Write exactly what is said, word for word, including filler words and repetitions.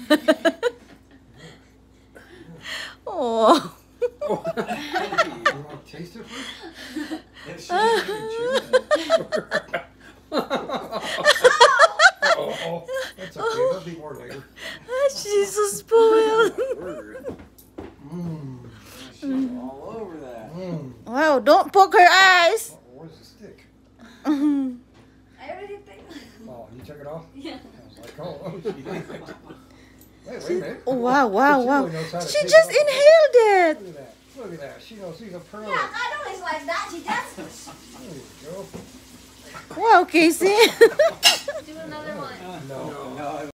Oh. You want to taste it first? Yeah, she didn't even chew it. Oh, that's okay. There'll be more later. She's so spoiled. Mmm. She's all over that. Mmm. Wow, don't poke her eyes. Oh, where's the stick? I already think. Oh, you took it off? Yeah. I was like, oh, she did. Wait, wait a minute. Oh, wow, wow, She wow. really knows how to She take just it off. inhaled it. Look at that. Look at that. She knows she's a pro. Yeah, I don't always like that. She does. There you go. Wow, Kayce. Do another one. No. No.